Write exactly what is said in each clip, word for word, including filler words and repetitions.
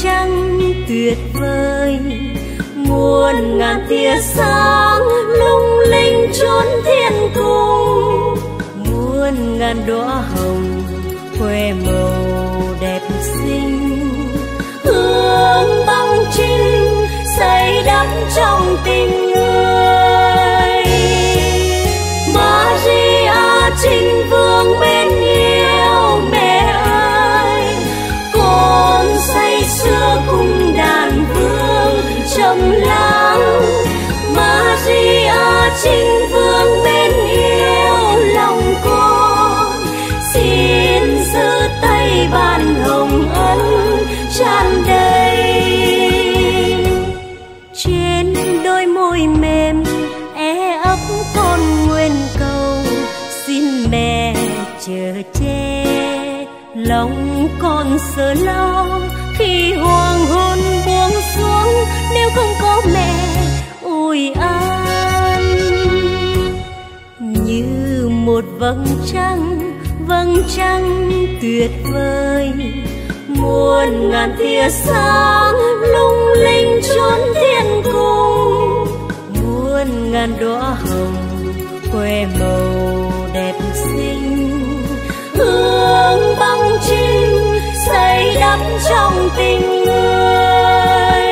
trăng tuyệt vời, muôn ngàn tia sáng lung linh chốn thiên cung, muôn ngàn đóa hồng khoe màu đẹp xinh, hương băng trinh xây đắp trong tình người. Maria Trinh Vương bên yêu mẹ ơi, con say sưa cùng đàn vương trầm lắng. Maria Trinh Vương bên yêu lòng con, xin giữ tay ban hồng ân tràn đầy. Trên đôi môi mềm e ấp con nguyện cầu, xin mẹ chở che lòng con sợ lo khi hoàng hôn buông xuống. Nếu không có mẹ ủi an như một vầng trăng, vầng trăng tuyệt vời, muôn ngàn tia sáng lung linh chốn thiên cung, muôn ngàn đóa hồng khoe màu đẹp xinh, hương băng trinh xây đắp trong tình người.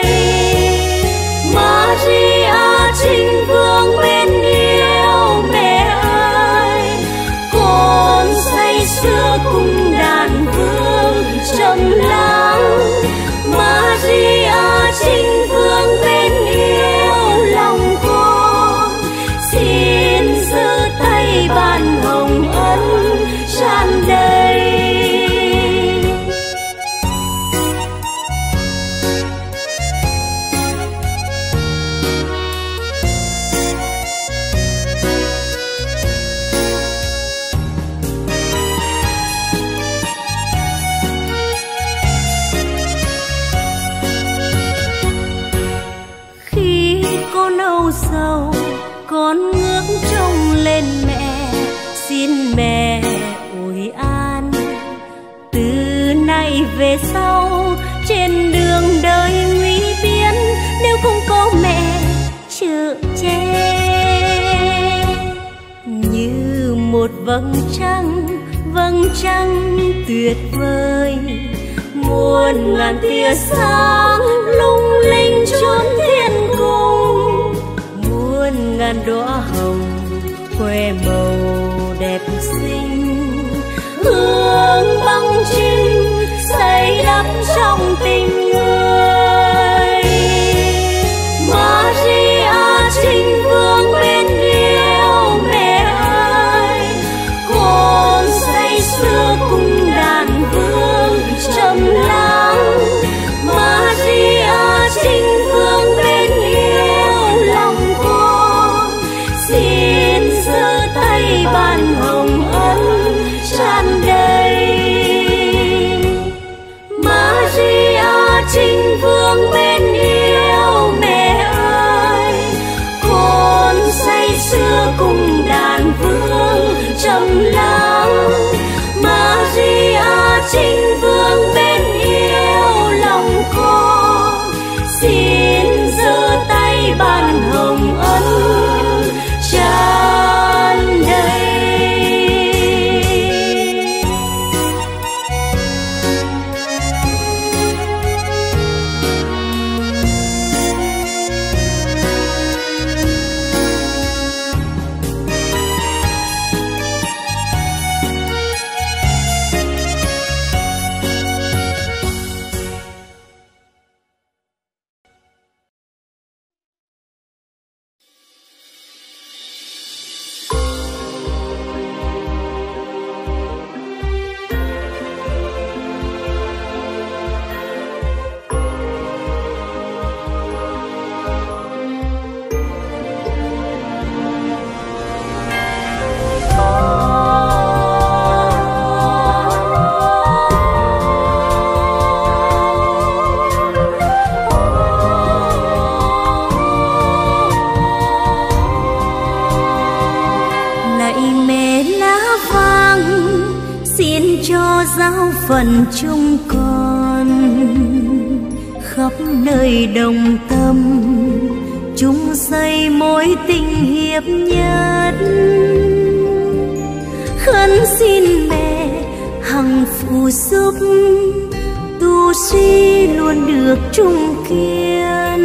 Maria Trinh Vương bên yêu mẹ ơi, con say sưa cùng đàn vương trầm lắng. Maria Trinh Vương bên yêu lòng con, xin giữ tay ban hồng ân tràn đầy. Sầu con ngước trông lên mẹ, xin mẹ ủi an. Từ nay về sau trên đường đời nguy biến, nếu không có mẹ chở che như một vầng trăng, vầng trăng tuyệt vời, muôn ngàn tia sáng lung linh chốn thiên cung, muôn ngàn đóa hồng khoe màu đẹp xinh, hương băng trinh xây đắp trong tình người. Maria Trinh Vương bên yêu mẹ ơi, con say sưa cùng đàn vương trầm lắng. Maria Trinh Vương bên yêu lòng con, xin giữ tay ban hồng ân tràn đầy. Maria Trinh Vương bên yêu mẹ ơi, con say sưa cùng đàn vương trầm lắng. Maria Trinh Vương bên yêu lòng con, xin giữ tay ban hồng ân tràn đầy. cho giáo phận chúng con đời đồng tâm, chung xây mối tình hiệp nhất. Khấn xin mẹ hằng phù giúp, tu sĩ luôn được trung kiên.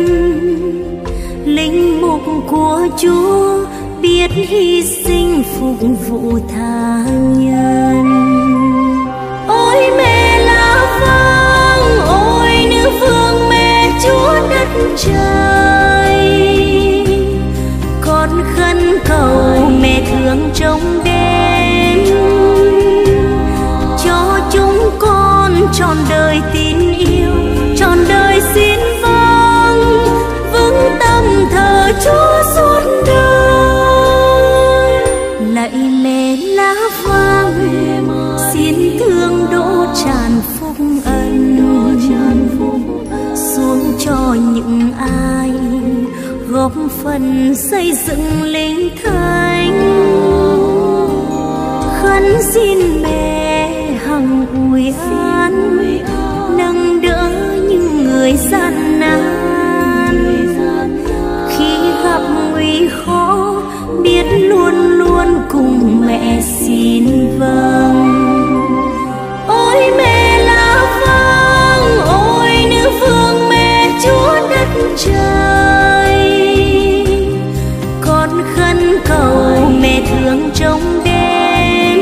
Linh mục của Chúa biết hy sinh phục vụ tha nhân. Ôi mẹ lá vàng, ôi nữ vương mẹ Chúa đất trời, con khấn cầu mẹ thương trông đến, cho chúng con trọn đời tin yêu, trọn đời xin vâng vững tâm thờ Chúa suốt đời. Lạy mẹ lá vàng, xin thương đỗ tràn phúc ân xuống cho những ai góp phần xây dựng linh thánh. Khấn xin mẹ hằng ủi an, nâng đỡ những người gian nan. Khi gặp nguy khó biết luôn luôn cùng mẹ xin vâng. Ôi mẹ lá vàng, ôi nữ vương mẹ Chúa đất trời, con khấn cầu mẹ thương trông đến,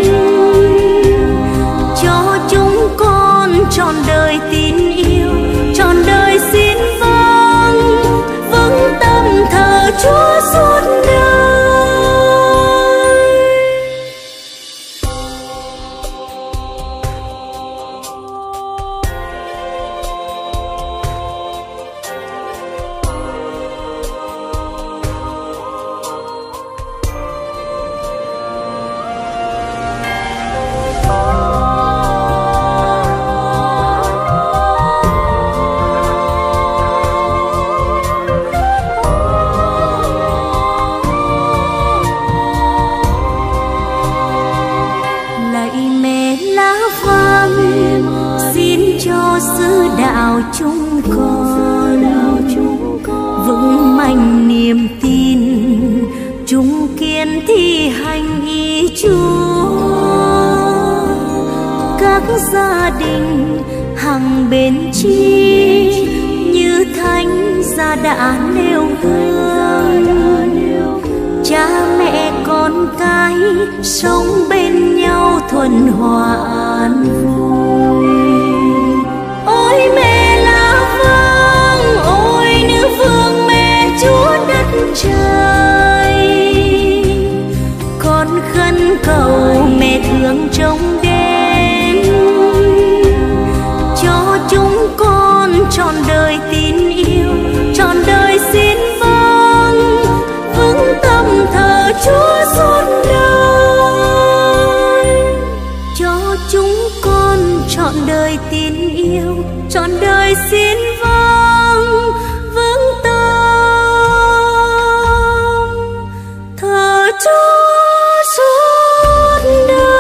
cho chúng con trọn đời tin yêu, trọn đời xin vâng vững tâm thờ Chúa suốt đời. Chúng con vững mạnh niềm tin, chung kiên thi hành ý Chúa. Các gia đình hằng bền chi như thánh giá đã nêu gương. Cha mẹ con cái sống bên nhau thuần hòa an vui. Ôi mẹ lá vàng, ôi nữ vương mẹ Chúa đất trời, con khấn cầu mẹ thương trông đến, cho chúng con trọn đời tin yêu, trọn đời xin vâng vững tâm thờ Chúa suốt đời. Cho chúng con trọn đời tin yêu, trọn đời xin vâng vững tâm thờ Chúa suốt đời.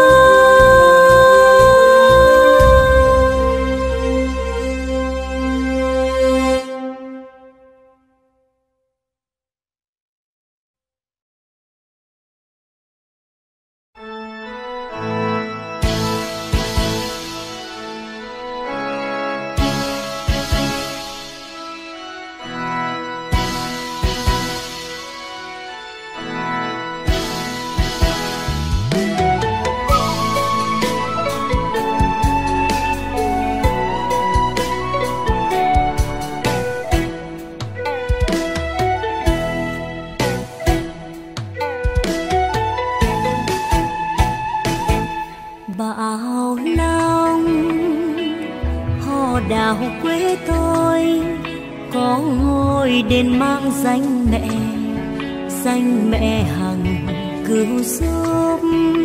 Bao lòng họ đào quê tôi có ngôi đền mang danh mẹ, danh mẹ hằng cứu giúp.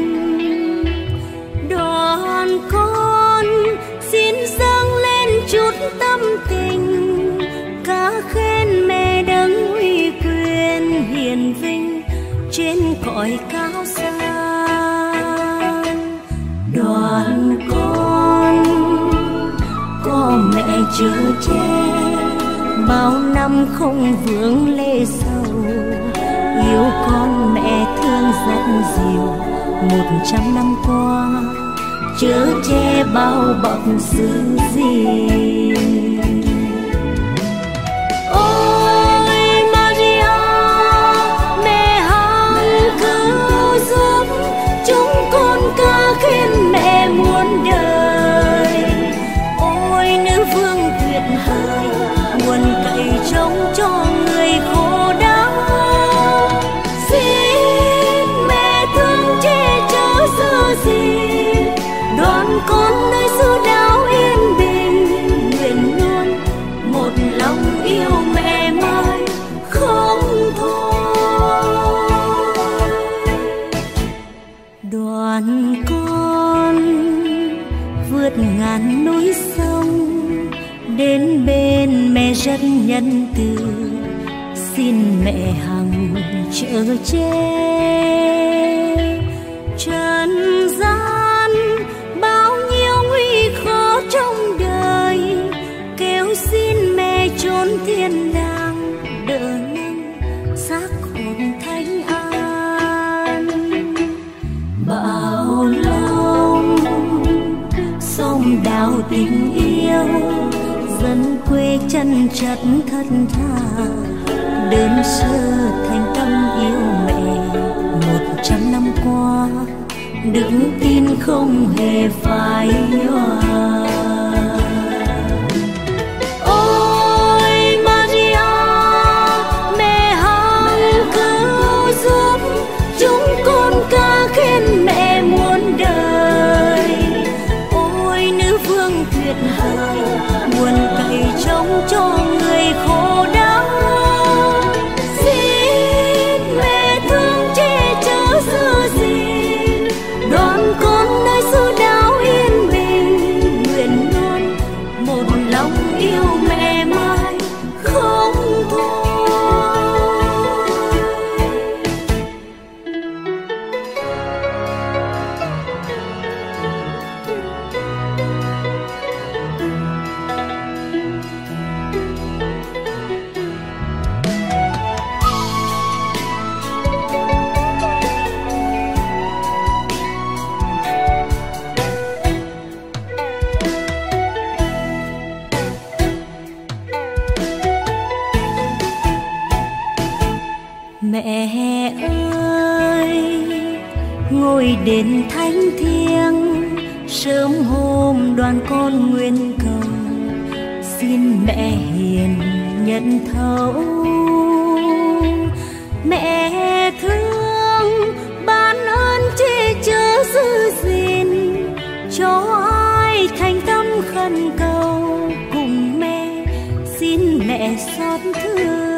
Đoàn con xin dâng lên chút tâm tình, ca khen mẹ đấng uy quyền hiền vinh trên cõi cao xa. Đoàn con có mẹ chở che bao năm không vướng lê sầu, yêu con mẹ thương rất dịu. Một trăm năm qua chở che bao bọc giữ gìn. Ôi Maria, mẹ hằng cứu giúp chúng con ca khen mẹ muôn đời. Ôi nữ vương tuyệt vời, nguồn cậy trông cho người khổ đau. Xin mẹ thương che chở giữ gìn, đoàn con nơi xứ đảo yên bình. Nguyện luôn một lòng yêu mẹ mãi không thôi. Đoàn con vượt ngàn núi sông đến bên mẹ rất nhân từ. Xin mẹ hằng chở che trần gian bao nhiêu nguy khó trong đời. Kêu xin mẹ chốn thiên đàng đỡ nâng xác hồn thánh an. Bao lòng sông đào tình yêu, dân quê chân chất thật thà. Đơn sơ thành tâm yêu mẹ một trăm năm qua, đức tin không hề phai nhòa. Ôi Maria, mẹ hằng cứu giúp chúng con ca khen mẹ muôn đời. Ôi nữ vương tuyệt vời, nguồn cậy trông cho người khổ đau. Xin mẹ thương che chở giữ gìn, đoàn con nơi xứ đảo yên bình. Nguyện luôn một lòng yêu mẹ mãi không thôi. Mẹ ơi, ngôi đền thánh thiêng, sớm hôm đoàn con nguyện cầu. Xin mẹ hiền nhận thấu, mẹ thương ban ơn che chở giữ gìn cho ai thành tâm khẩn cầu. Cùng mẹ xin mẹ xót thương.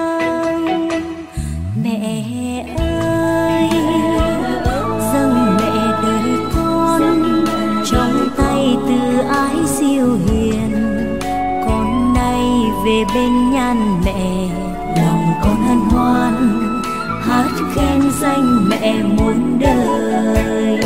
Mẹ ơi, dâng mẹ đời con trong tay từ ái siêu hiền. Con nay về bên nhan mẹ, lòng con hân hoan hát khen danh mẹ muôn đời.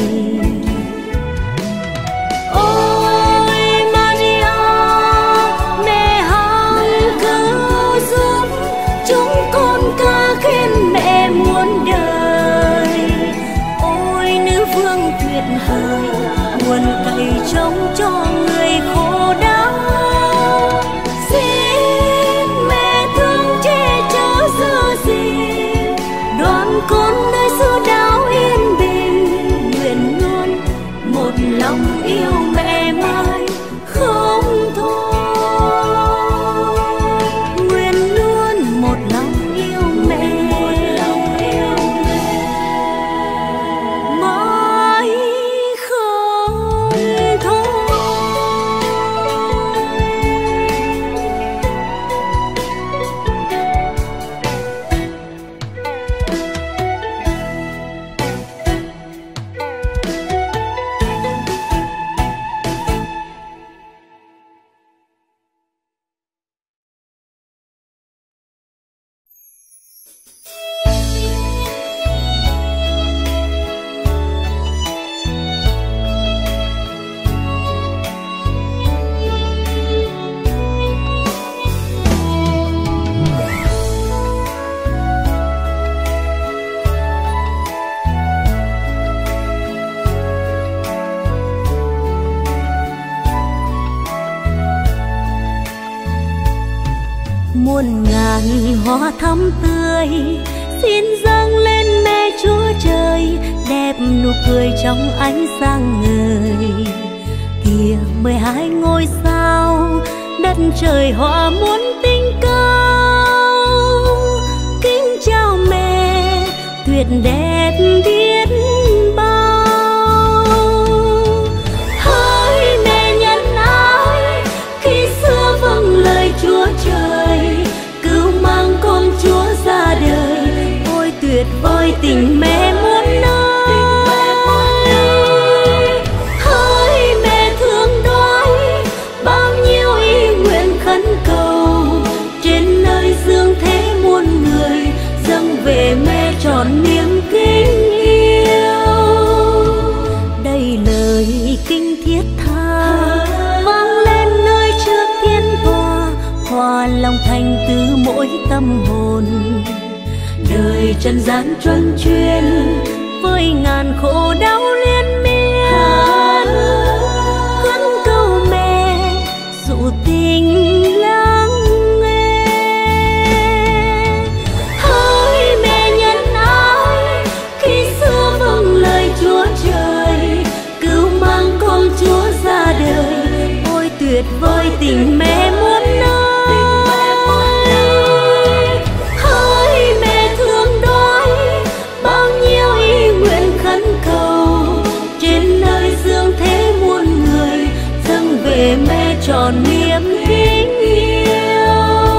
Ôi Maria, mẹ hằng cứu giúp chúng con ca khen mẹ muôn đời. Ôi nữ vương tuyệt vời, nguồn cậy trông cho người khổ đau. Xin mẹ thương che chở giữ gìn, đoàn con nơi xứ đảo yên bình. Nguyện muôn ngàn hoa thắm tươi xin dâng lên mẹ Chúa Trời, đẹp nụ cười trong ánh sáng ngời. Kìa mười hai ngôi sao, đất trời hòa muôn tinh cao. Kính chào mẹ, tuyệt đẹp biết bao. Hỡi mẹ nhân ái, khi xưa vâng lời Chúa Trời, cứu mang con Chúa ra đời. Ôi tuyệt vời tình mẹ muôn nơi. Hỡi mẹ thương đói, bao nhiêu ý nguyện khấn cầu, trên nơi dương thế muôn người dâng về mẹ trọn niềm kính yêu. Đây lời kinh thiết tha vang lên nơi trước thiên tòa, hòa lòng thành từ mỗi tâm hồn. Đời trần gian truân chuyên với ngàn khổ đau liên miên, khấn cầu mẹ dụ tình lắng nghe. Hỡi mẹ nhân ái, khi xưa vâng lời Chúa Trời, cứu mang con Chúa ra đời. Ôi tuyệt vời tình mẹ muôn nơi. Mẹ tròn niềm kính yêu.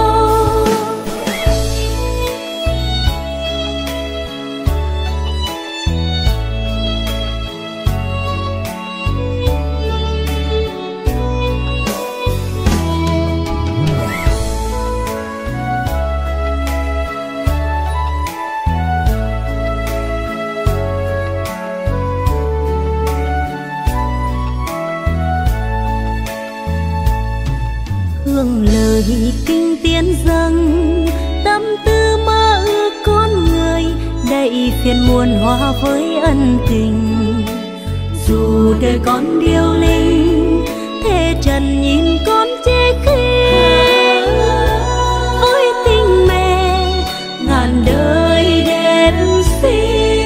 Hương lời kinh tiến dâng, tâm tư mơ ước con người, đầy phiền muôn hoa với ân tình. Dù đời con điêu linh, thế trần nhìn con chê khinh, với tình mẹ ngàn đời đẹp xinh.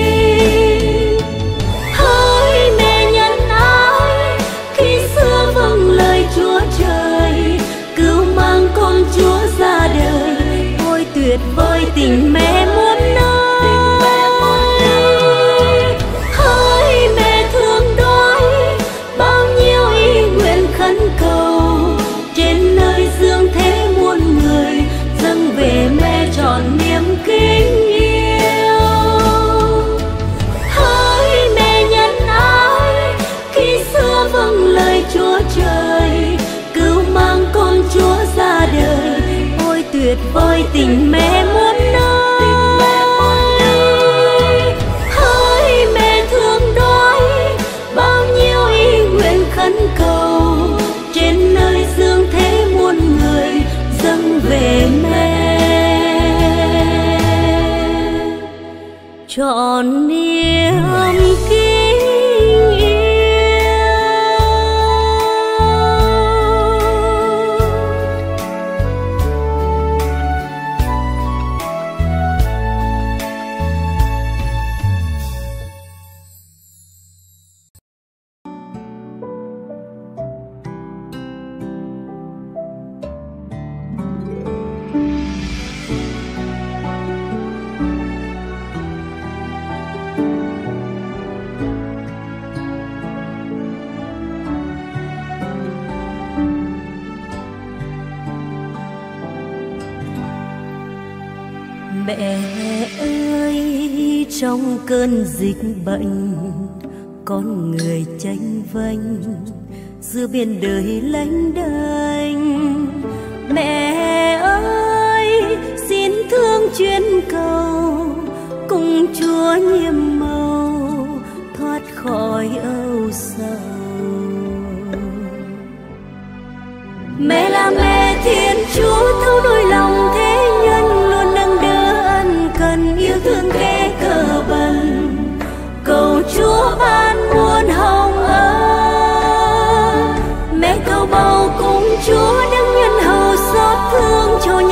Hỡi mẹ nhân ái, khi xưa vâng lời Chúa Trời, cứu mang con Chúa ra đời. Ôi tuyệt vời tình mẹ muôn nơi. Hỡi mẹ thương đói, bao nhiêu ý nguyện khấn cầu, trên nơi dương thế muôn người dâng về mẹ trọn niềm kính yêu. Hỡi mẹ nhân ái, khi xưa vâng lời Chúa Trời, cứu mang con Chúa ra đời. Ôi tuyệt vời tình mẹ muôn nơi. Hỡi mẹ thương đói, bao nhiêu ý nguyện khấn cầu, trên nơi dương thế muôn người dâng về mẹ trọn niềm kính yêu. Mẹ ơi, trong cơn dịch bệnh, con người chênh vênh giữa biển đời lênh đênh. Mẹ ơi, xin thương chuyên cầu, cùng Chúa nhiệm màu thoát khỏi âu sầu. Mẹ là mẹ Thiên Chúa, thấu nỗi lòng thế nhân, luôn nâng đỡ ân cần, yêu thương kẻ cờ bần. Cầu Chúa ban muôn hồng ân, mẹ cầu bầu cùng Chúa đứng nhân hầu xót thương cho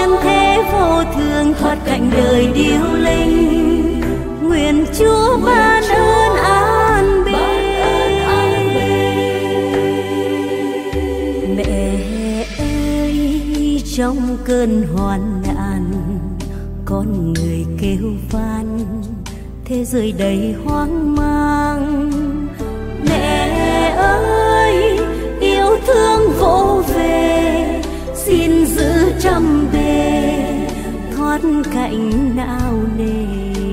thoát cảnh đời điêu linh. Nguyện Chúa ban ơn an bình. Mẹ ơi, trong cơn hoạn nạn con người kêu van, thế giới đầy hoang mang. Mẹ ơi, yêu thương vỗ về, xin giữ trầm bề, thoát cảnh não nề.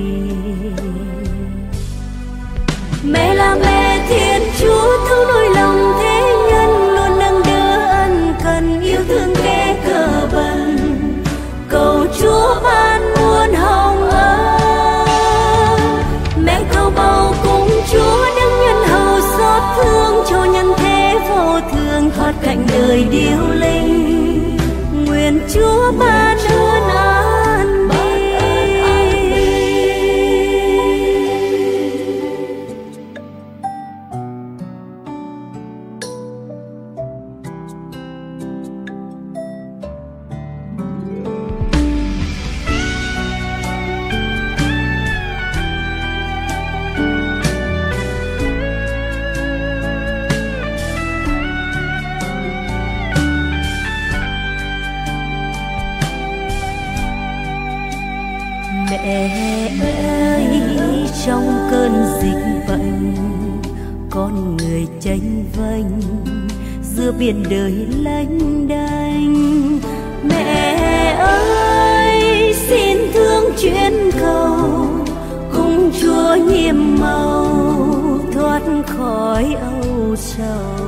Mẹ là mẹ Thiên Chúa, thương nỗi lòng thế nhân, luôn nâng đỡ ân cần, yêu thương kẻ cờ bần. Cầu Chúa ban muôn hồng ân. Mẹ cầu bầu cùng Chúa đấng nhân hậu xót thương, cho nhân thế vô thường thoát cảnh đời điêu linh. Nguyện Chúa ban ơn an bình. Mẹ ơi, trong cơn dịch bệnh con người chênh vênh giữa biển đời lênh đênh. Mẹ ơi, xin thương chuyến cầu cùng Chúa nhiệm màu, thoát khỏi âu sầu.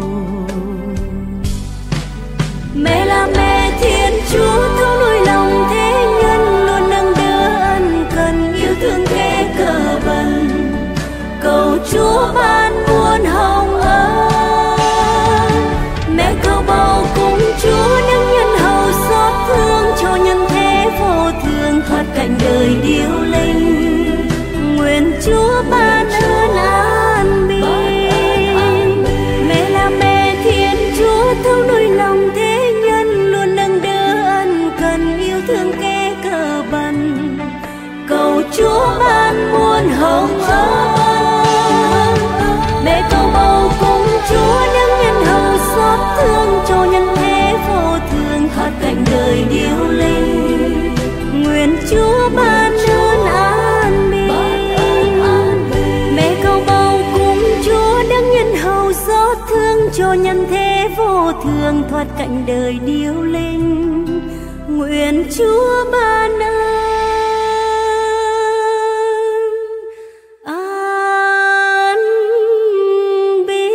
Mẹ là mẹ Thiên Chúa, thương nỗi lòng thế nhân, luôn nâng đỡ ân cần, yêu thương kẻ cờ bần. Cầu Chúa ban muôn hồng ân. Mẹ cầu bầu cùng Chúa đấng nhân hậu xót thương, cho nhân thế vô thường thoát cảnh đời điêu linh. Nguyện Chúa ban ơn an bình. Mẹ là mẹ Thiên Chúa, thương nỗi lòng thế nhân, luôn nâng đỡ ân cần, yêu thương kẻ cờ bần. Cầu Chúa ban muôn hồng ân. Mẹ cầu bầu cùng Chúa đấng nhân hậu xót thương, cho nhân thế vô thường thoát cảnh đời điêu linh. Nguyện Chúa ban ơn an bình. Mẹ cầu bầu cùng Chúa đấng nhân hậu xót thương, cho nhân thế vô thường thoát cảnh đời điêu linh. Nguyện Chúa ban ơn an bình.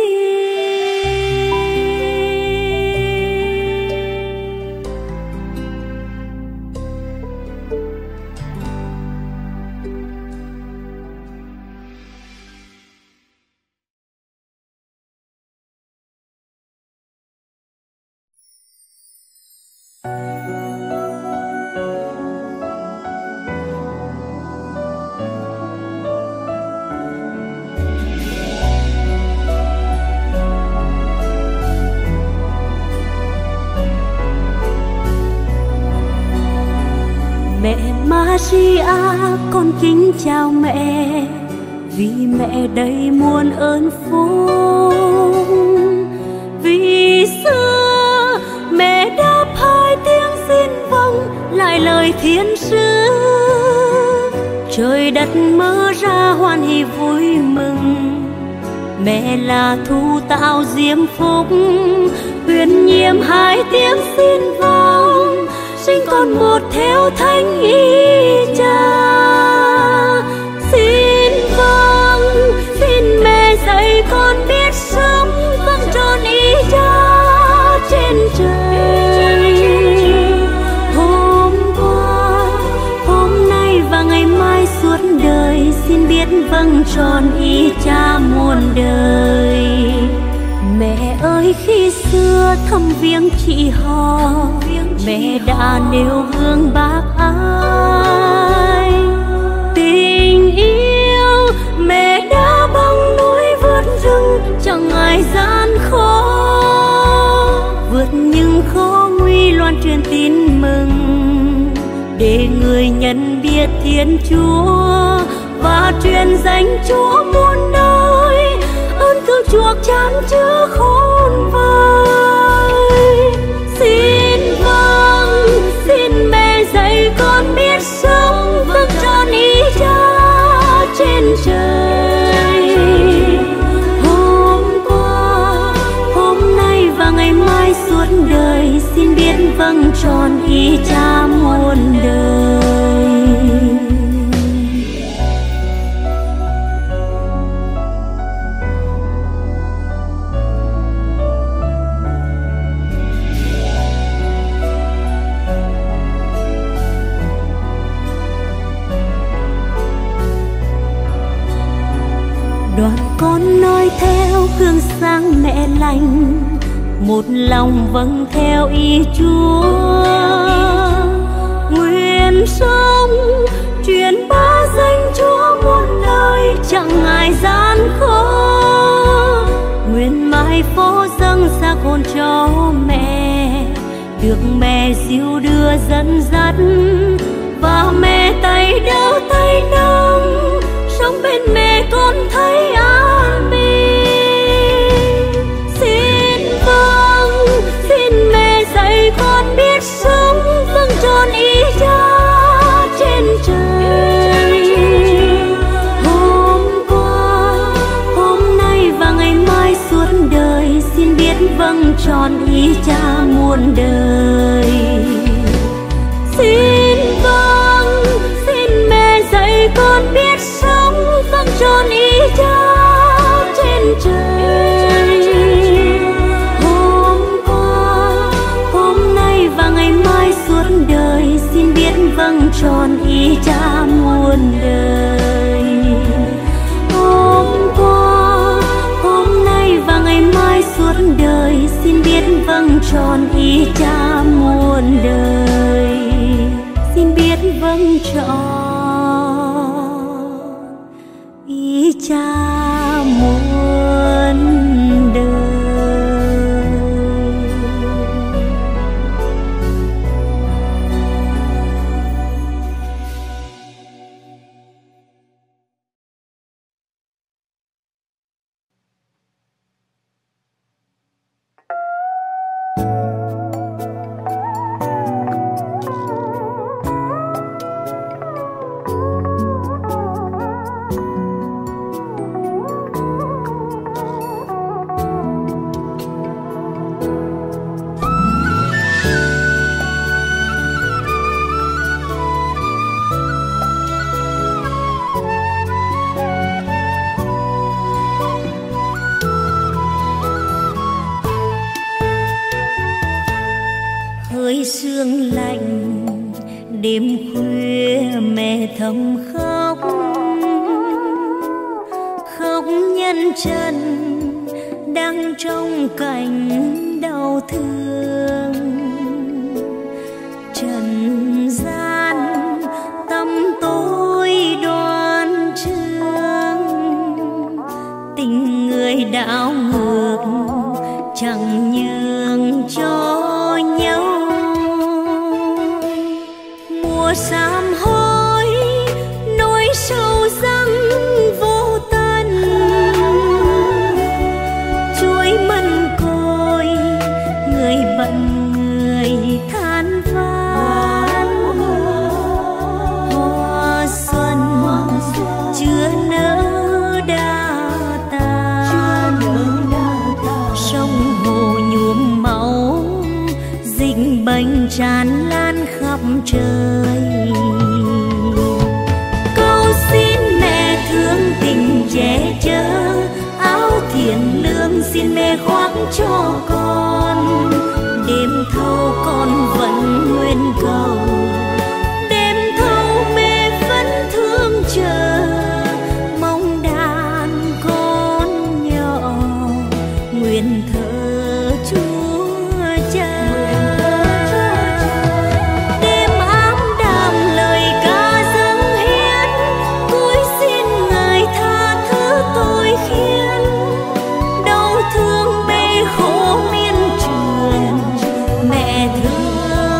Mẹ Maria, con kính chào mẹ, vì mẹ đầy muôn ơn phúc. Vì xưa mẹ đáp hai tiếng xin vâng, lại lời thiên sứ. Trời đất mở ra hoan hỉ vui mừng. Mẹ là thu tạo diễm phúc, huyền nhiệm hai tiếng xin vâng, sinh con một theo thánh ý cha. Xin vâng, xin mẹ dạy con biết sống vâng tròn ý cha trên trời. Hôm qua, hôm nay và ngày mai suốt đời, xin biết vâng tròn ý cha muôn đời. Mẹ ơi, khi xưa thăm viếng chị họ, mẹ đã nêu gương bác ái. Tình yêu mẹ đã băng núi vượt rừng, chẳng ngại gian khó. Vượt những khó nguy loan truyền tin mừng, để người nguyện biết Thiên Chúa và truyền danh Chúa muôn nơi, ơn cứu chuộc chan chứa khôn vời. Xin vâng, xin mẹ dạy con biết sống vâng tròn ý Cha trên trời. Hôm qua, hôm nay và ngày mai suốt đời, xin biết vâng tròn ý Cha muôn đời. Đoàn con noi theo gương sáng mẹ lành, một lòng vâng theo ý Chúa. Nguyện sống truyền bá danh Chúa muôn nơi, chẳng ngại gian khó. Nguyện mãi phó dâng xác hồn cho mẹ, được mẹ dìu đưa dẫn dắt, và mẹ tay đỡ tay nâng, sống bên mẹ con thấy an bình. Xin vâng, xin mẹ dạy con biết sống vâng tròn ý Cha trên trời. Hôm qua, hôm nay và ngày mai suốt đời, xin biết vâng tròn ý Cha muôn đời. Xin vâng, xin mẹ dạy con biết sống vâng tròn ý Cha trên trời. Hôm qua, hôm nay và ngày mai suốt đời, xin biết vâng tròn ý Cha muôn đời. Hôm qua, hôm nay và ngày mai suốt đời, xin biết vâng tròn ý Cha muôn đời. Xin biết vâng tròn ý Cha muôn đời. Sương lạnh đêm khuya mẹ thầm khóc, khóc nhân trần đang trong cảnh đau thương. Trần gian tăm tối đoan trương, tình người đảo ngược chẳng nhường cho nhau. Sám hối nỗi sâu răng vô tận, chuối mân côi người bận người than vãn. Hoa xuân chưa nở đã tàn, sông hồ nhuốm máu, dịch bệnh tràn lan khắp trời. Cầu xin mẹ thương tình che chở, áo thiện lương xin mẹ khoác cho con. Đêm thâu con vẫn nguyện cầu, đêm thâu mẹ vẫn thương chờ, mong đàn con nhỏ nguyện thờ Chúa Cha. Thương bê khổ miên trường, mẹ thương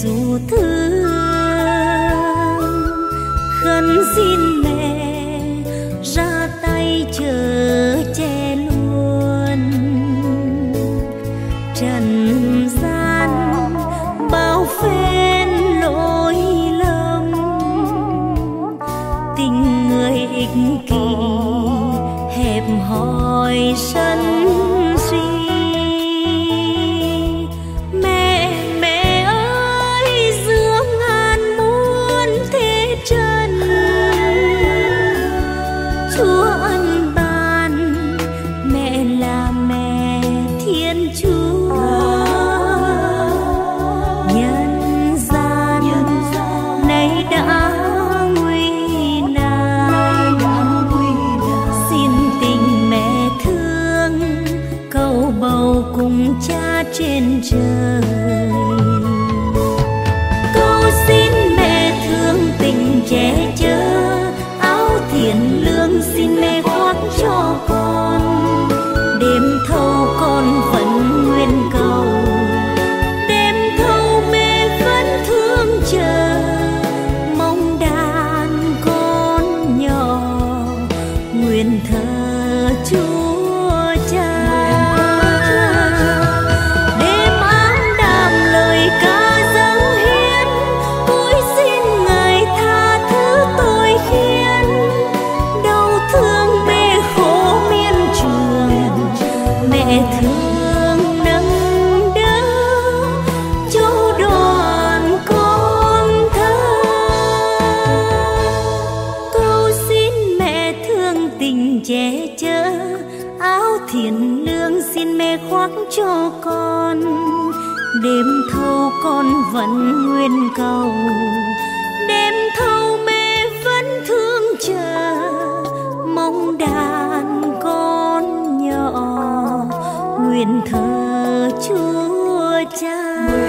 dù thương, khấn xin mẹ ra tay chở che luôn trần gian bao phen lỗi lầm, tình người ích kỷ hẹp hòi sân suy. Mẹ mẹ ơi giữa ngàn muôn thế trần, Chúa ân ban mẹ là mẹ Thiên Chúa. Nhân gian nay đã nguy nan, xin tình mẹ thương cầu bầu cùng Cha trên trời. Cầu xin mẹ thương tình che chở, áo thiện lương xin mẹ khoác cho con. Đêm thâu con vẫn nguyện cầu, đêm thâu mẹ vẫn thương chờ, mong đàn con nhỏ nguyện thờ Chúa Cha. Đêm ám đạm lời ca dâng hiến, cúi xin Ngài tha thứ tôi khiến. Đau thương mẹ khổ miên trường, mẹ thương nâng đỡ cho đoàn con thơ. Cầu xin mẹ thương tình che chở, áo thiện lương xin mẹ khoác cho con. Đêm thâu con vẫn nguyện cầu, đêm thâu mẹ vẫn thương chờ, mong đàn con nhỏ nguyện thờ Chúa Cha.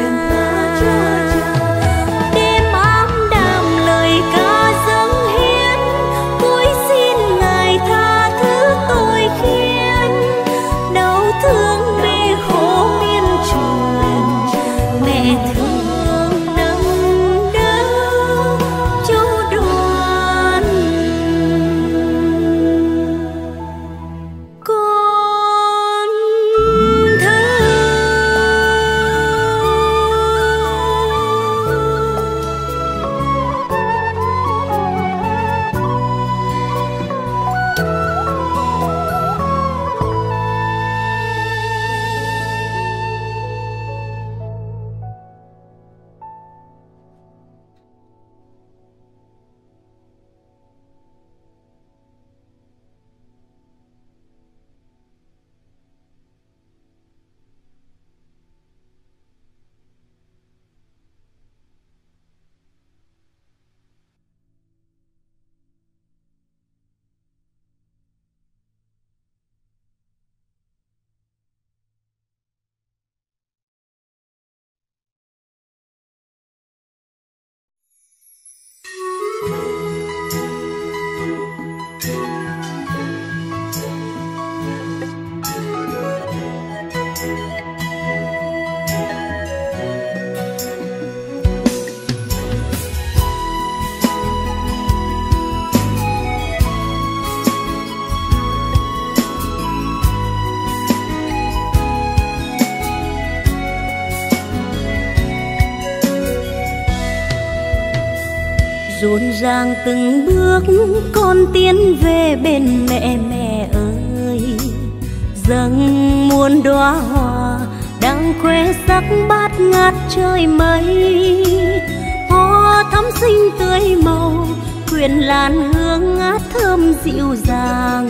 Đêm ám đạm lời ca dâng hiến, cúi xin Ngài tha thứ tôi khiến. Đau thương mẹ khổ miên trường, mẹ thương nâng đỡ cho đoàn con thơ. Rộn ràng từng bước con tiến về bên mẹ. Mẹ ơi dâng muôn đóa hoa đang khoe sắc bát ngát trời mây. Hoa thắm xinh tươi màu quyện làn hương ngát thơm dịu dàng.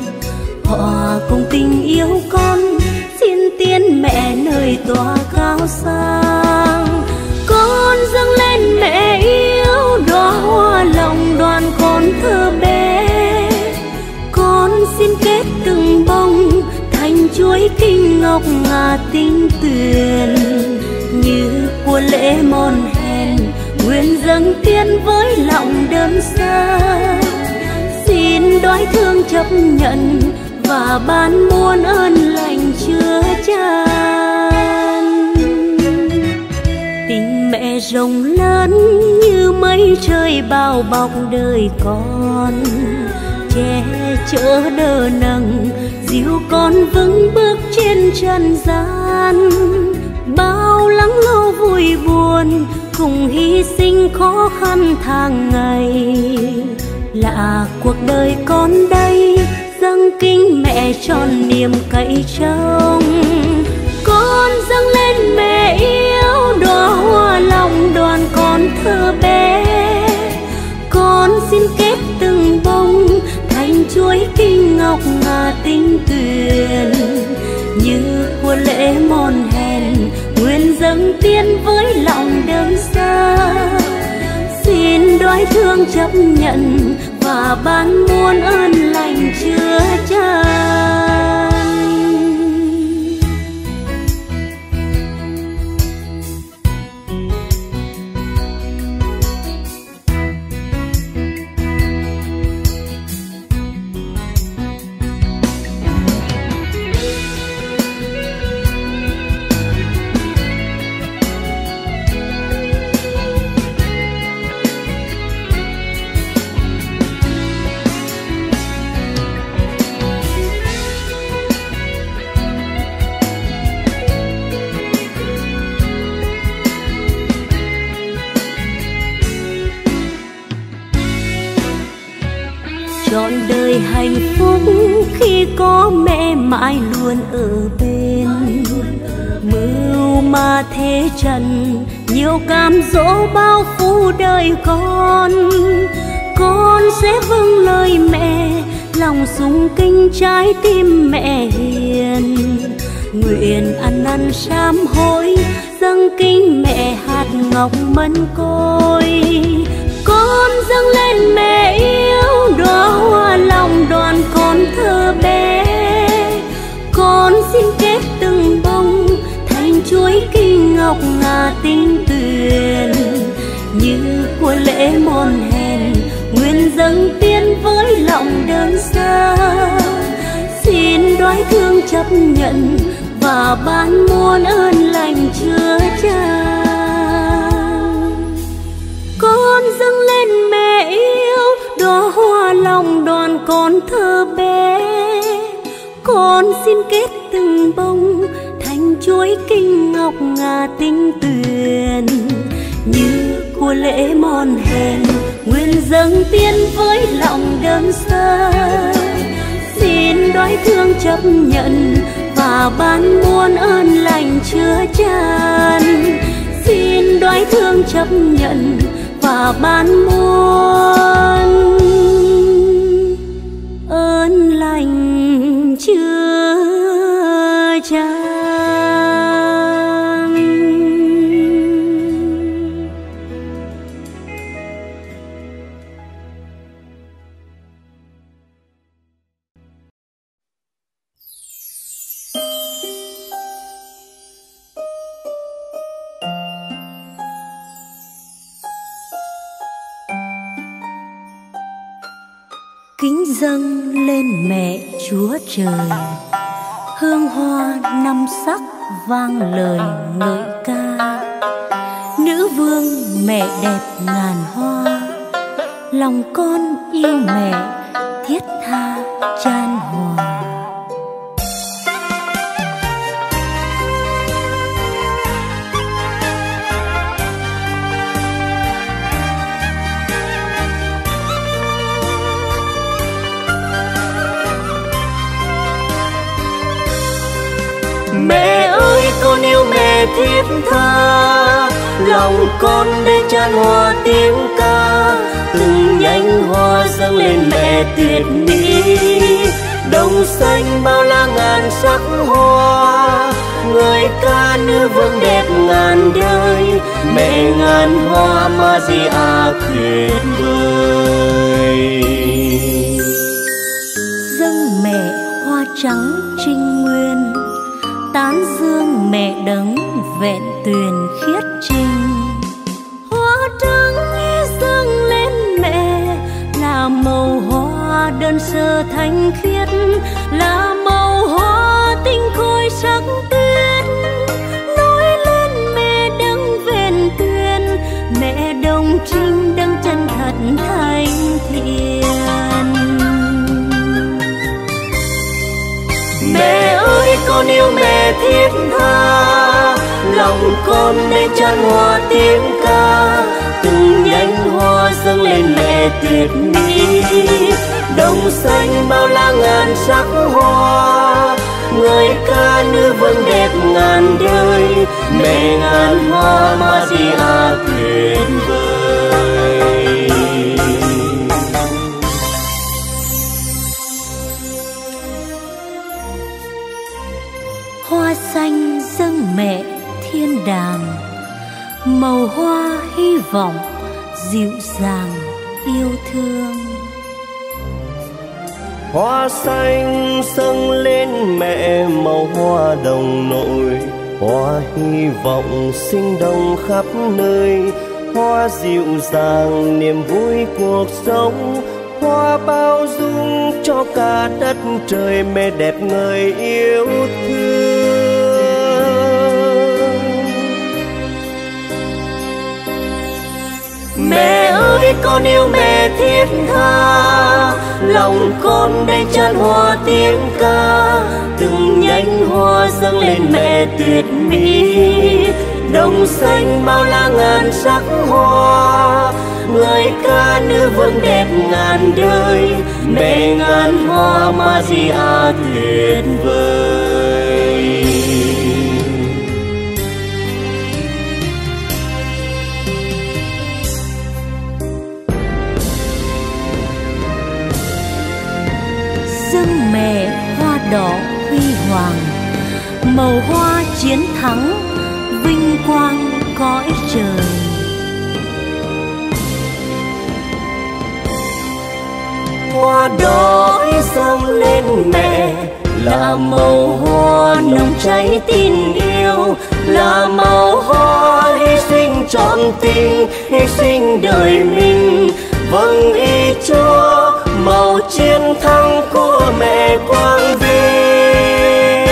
Hòa cùng tình yêu con xin tiến mẹ nơi tỏa cao sang. Con dâng lên mẹ yêu đóa hoa lòng đoàn con thơ bé. Con xin kết từng bông thành chuỗi kinh ngọc ngà tinh tuyền. Như của lễ mòn hèn nguyện dâng tiên với lòng đơn sơ. Xin đói thương chấp nhận và ban muôn ơn lành chứa chan. Tình mẹ rộng lớn như mây trời bao bọc đời con, che chở đỡ nâng dìu con vững bước trên trần gian. Bao lắng lo vui buồn cùng hy sinh khó khăn tháng ngày, là cuộc đời con đây dâng kính mẹ tròn niềm cậy trông. Con dâng lên mẹ yêu đóa hoa lòng đoàn con thơ bé, con xin kết từng bông thành chuỗi kinh ngọc ngà tinh tuyền. Như của lễ mòn hèn nguyện dâng tiên với lòng đơn sơ, xin đói thương chấp nhận và ban muôn ơn lành chứa chan. Trọn đời hạnh phúc khi có mẹ mãi luôn ở bên. Mưu mà thế trần nhiều cam dỗ bao phủ đời con, con sẽ vâng lời mẹ lòng sung kinh trái tim mẹ hiền. Nguyện ăn năn sám hối dâng kính mẹ hạt ngọc mân côi. Con dâng lên mẹ yêu đóa hoa lòng đoàn con thơ bé, con xin kết từng bông thành chuỗi kinh ngọc ngà tinh tuyền. Như của lễ mòn hèn nguyện dâng tiên với lòng đơn sơ, xin đói thương chấp nhận và ban muôn ơn lành chứa chan. Con dâng lên mẹ yêu đóa hoa lòng đoàn con thơ bé, con xin kết từng bông thành chuỗi kinh ngọc ngà tinh tuyền. Như của lễ mòn hèn nguyện dâng tiên với lòng đơn sơ, xin đói thương chấp nhận và ban muôn ơn lành chứa chan. Xin đói thương chấp nhận và ban muôn ơn lành chứa chan. Kính dâng lên mẹ Chúa Trời, hương hoa năm sắc vang lời ngợi ca. Nữ vương mẹ đẹp ngàn hoa, lòng con yêu mẹ thiết tha chan hòa. Mẹ ơi con yêu mẹ thiết tha, lòng con đây chan hòa tiếng ca. Từng nhánh hoa dâng lên mẹ tuyệt mỹ, đồng xanh bao la ngàn sắc hoa. Người ca nữ vương đẹp ngàn đời, mẹ ngàn hoa Maria tuyệt vời. Dâng mẹ hoa trắng trinh nguyên, tán dương mẹ đấng vẹn tuyền khiết trinh. Hoa trắng dâng lên mẹ là màu hoa đơn sơ thanh khiết, là màu hoa tinh khôi sắc tuyết. Nói lên mẹ đấng vẹn tuyền, con yêu mẹ thiết tha, lòng con để chan hòa tiếng ca, từng nhánh hoa dâng lên mẹ tuyệt mỹ. Đồng xanh bao la ngàn sắc hoa, người ca nữ vương đẹp ngàn đời, mẹ ngàn hoa Maria tuyệt vời. Hoa xanh dâng mẹ thiên đàng, màu hoa hy vọng dịu dàng yêu thương. Hoa xanh dâng lên mẹ màu hoa đồng nội, hoa hy vọng sinh đồng khắp nơi, hoa dịu dàng niềm vui cuộc sống, hoa bao dung cho cả đất trời, mẹ đẹp người yêu thương. Mẹ ơi con yêu mẹ thiết tha, lòng con đây chan hòa tiếng ca, từng nhánh hoa dâng lên mẹ tuyệt mỹ. Đồng xanh bao la ngàn sắc hoa, người ca nữ vương đẹp ngàn đời, mẹ ngàn hoa Maria tuyệt vời. Dâng mẹ hoa đỏ huy hoàng, màu hoa chiến thắng vinh quang cõi trời. Hoa đỏ dâng lên mẹ là màu hoa nồng cháy tình yêu, là màu hoa hy sinh trọn tình, hy sinh đời mình. Vâng ý Chúa màu chiến thắng của mẹ quang vinh.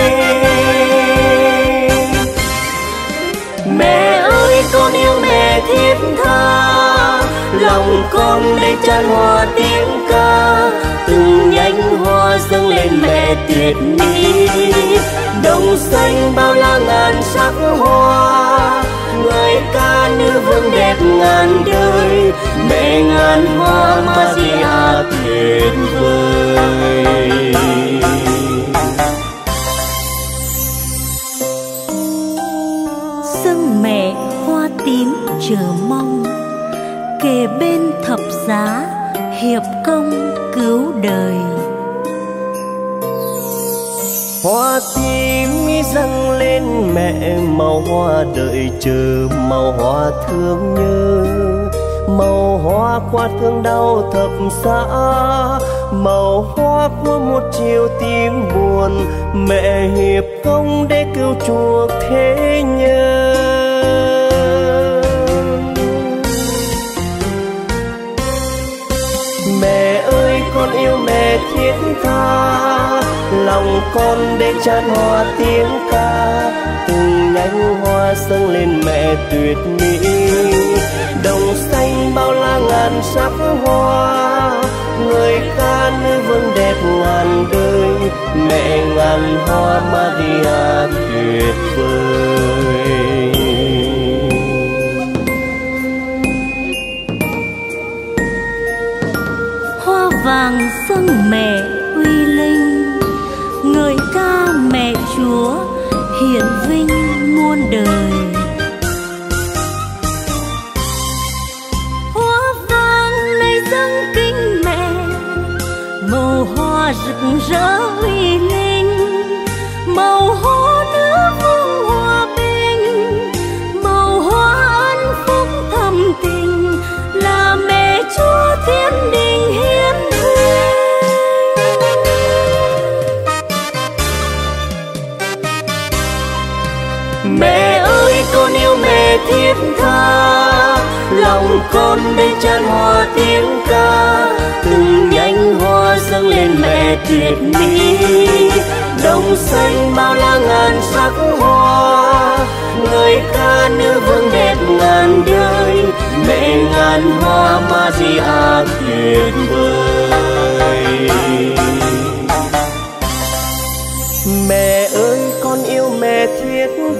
Mẹ ơi con yêu mẹ thiết tha, lòng con đây chan hòa tiếng ca, từng nhánh hoa dâng lên mẹ tuyệt mỹ. Đồng xanh bao la ngàn sắc hoa, người ca nữ vương đẹp ngàn đời, mẹ ngàn hoa Maria tuyệt vời. Dâng mẹ hoa tím chờ mong, kề bên thập giá hiệp công cứu đời. Hoa tím dâng lên mẹ màu hoa đợi chờ, màu hoa thương nhớ, màu hoa qua thương đau thập giá, màu hoa của một chiều tim buồn, mẹ hiệp công để cứu chuộc thế nhân. Mẹ ơi con yêu mẹ thiết tha, lòng con để chan hòa tiếng ca, từng nhánh hoa dâng lên mẹ tuyệt mỹ. Đồng xanh bao la ngàn sắc hoa, người ca nữ vương đẹp ngàn đời, mẹ ngàn hoa Maria tuyệt vời. Hoa vàng dâng mẹ uy linh, người ca mẹ Chúa hiển vinh muôn đời. Hoa vàng này dâng kính mẹ, màu hoa rực rỡ uy linh, màu hoa nữ vương hòa bình, màu hoa ân phúc thầm tình, là mẹ Chúa thiên đình hiến thề. Mẹ ơi con yêu mẹ thiết tha, lòng con đây chan hòa tiếng ca, từng nhánh hoa dâng lên mẹ tuyệt mỹ. Đồng xanh bao la ngàn sắc hoa, người ca nữ vương đẹp ngàn đời, mẹ ngàn hoa Maria tuyệt vời. Mẹ ơi con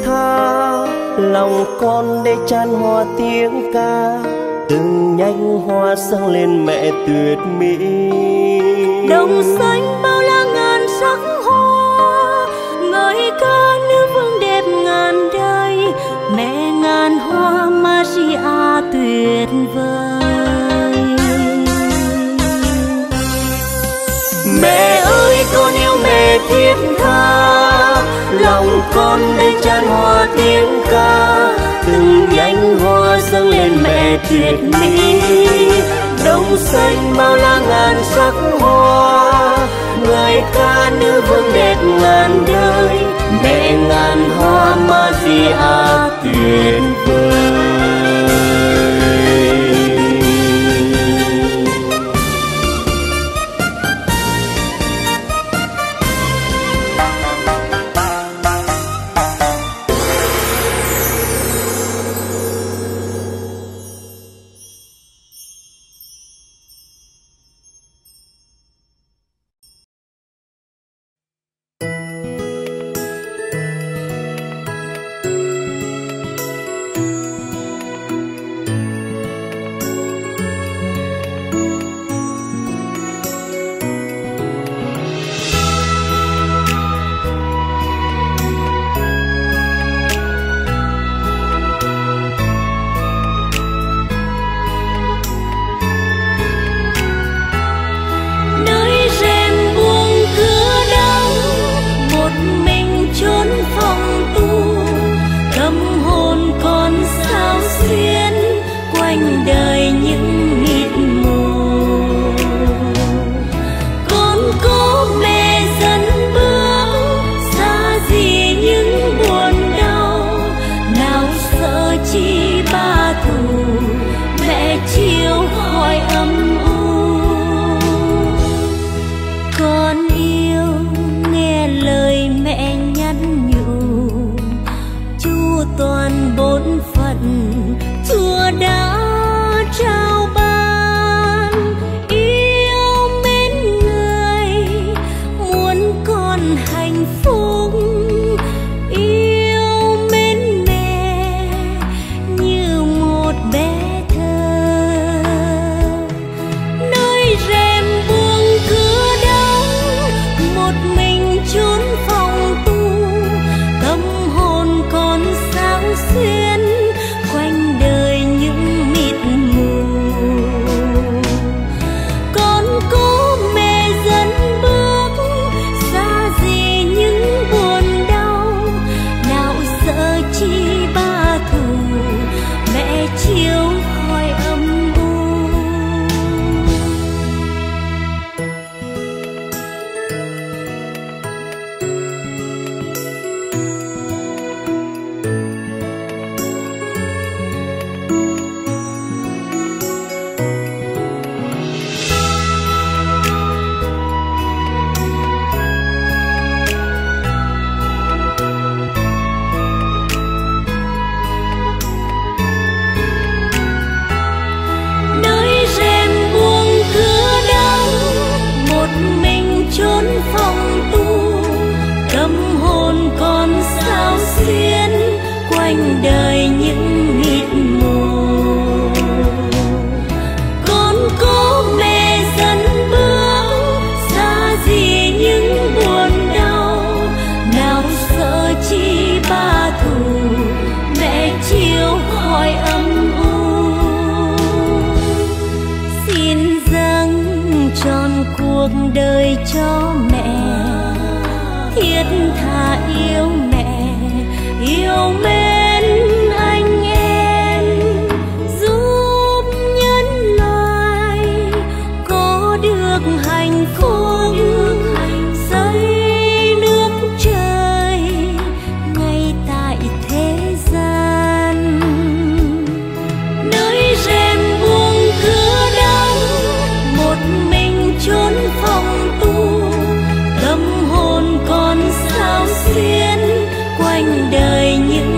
tha, lòng con để chan hòa tiếng ca, từng nhánh hoa dâng lên mẹ tuyệt mỹ. Đồng xanh bao la ngàn sắc hoa, ngợi ca nữ vương đẹp ngàn đời, mẹ ngàn hoa Maria tuyệt vời. Mẹ ơi con yêu mẹ thiết tha, lòng con để chan hòa tiếng ca, từng nhánh hoa dâng lên mẹ tuyệt mỹ. Đồng xanh bao la ngàn sắc hoa, người ca nữ vương đẹp ngàn đời, mẹ ngàn hoa Maria tuyệt vời. Đời những mịt mù, con có mẹ dẫn bước, xa gì những buồn đau, nào sợ chi ba thù, mẹ chiều khỏi âm u. Xin dâng trọn cuộc đời cho mẹ, thiết tha yêu mẹ, yêu mẹ anh em, giúp nhân loại có được hạnh phúc, xây nước trời ngay tại thế gian. Nơi rèm buông cửa đóng, một mình chốn phòng tu, tâm hồn còn sao xuyến quanh đời những